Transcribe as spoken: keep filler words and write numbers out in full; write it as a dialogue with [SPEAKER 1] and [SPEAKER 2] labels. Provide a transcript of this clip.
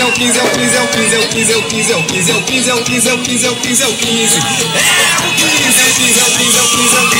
[SPEAKER 1] o quinze, é o quinze, é o quinze, é o quinze, é o quinze, é o quinze, é o quinze, é o quinze, é o quinze, é o quinze, é o quinze, é o quinze, é o quinze, é o quinze, é o quinze, é o quinze, é o quinze, é o quinze.